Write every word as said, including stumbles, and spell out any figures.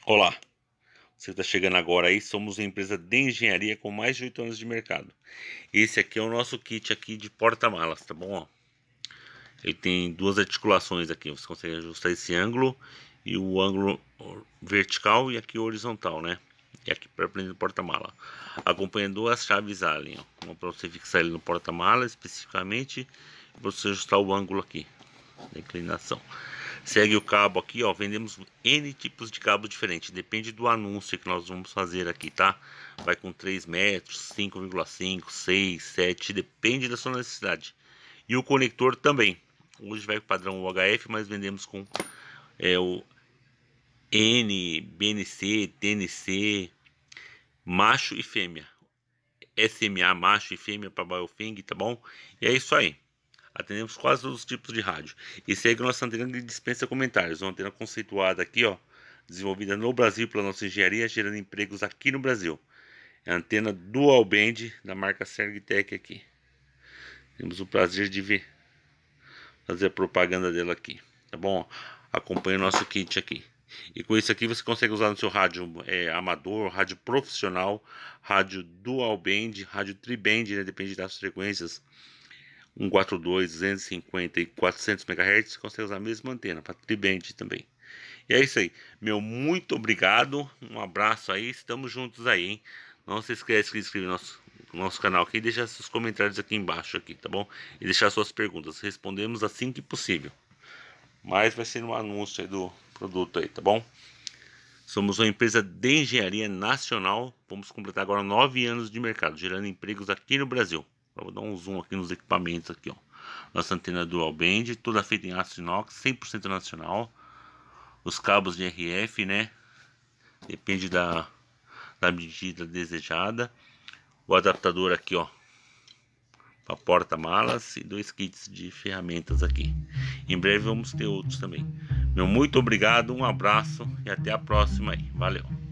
Olá, você está chegando agora aí, somos uma empresa de engenharia com mais de oito anos de mercado. Esse aqui é o nosso kit aqui de porta-malas, tá bom? Ó, ele tem duas articulações aqui, você consegue ajustar esse ângulo e o ângulo vertical e aqui horizontal, né? E aqui para prender o porta-mala. Acompanha duas chaves Allen, ó, uma para você fixar ele no porta-mala especificamente e para você ajustar o ângulo aqui da inclinação. Segue o cabo aqui, ó. Vendemos N tipos de cabos diferentes. Depende do anúncio que nós vamos fazer aqui, tá? Vai com três metros, cinco vírgula cinco, seis, sete. Depende da sua necessidade. E o conector também. Hoje vai com padrão U H F, mas vendemos com é, o N, B N C, T N C, macho e fêmea. S M A, macho e fêmea para Baofeng, tá bom? E é isso aí. Atendemos quase todos os tipos de rádio. E segue nossa antena que dispensa comentários. Uma antena conceituada aqui, ó. Desenvolvida no Brasil pela nossa engenharia, gerando empregos aqui no Brasil. É a antena Dual Band da marca Sergtech aqui. Temos o prazer de ver, fazer a propaganda dela aqui. Tá bom? Acompanhe o nosso kit aqui. E com isso aqui você consegue usar no seu rádio é, amador, rádio profissional, rádio Dual Band, rádio Tri-Band, né? Depende das frequências. cento e quarenta e dois, duzentos e cinquenta e quatrocentos megahertz, consegue usar a mesma antena para Tri-Band também. E é isso aí, meu muito obrigado, um abraço aí, estamos juntos aí, hein? Não se esqueça de se inscrever no nosso, no nosso canal aqui e deixar seus comentários aqui embaixo, aqui, tá bom? E deixar suas perguntas, respondemos assim que possível. Mas vai ser um anúncio aí do produto aí, tá bom? Somos uma empresa de engenharia nacional, vamos completar agora nove anos de mercado, gerando empregos aqui no Brasil. Vou dar um zoom aqui nos equipamentos aqui, ó. Nossa antena Dual Band, toda feita em aço inox, cem por cento nacional. Os cabos de R F, né? Depende da, da medida desejada. O adaptador aqui, ó, para porta-malas e dois kits de ferramentas aqui. Em breve vamos ter outros também. Meu muito obrigado, um abraço e até a próxima aí. Valeu!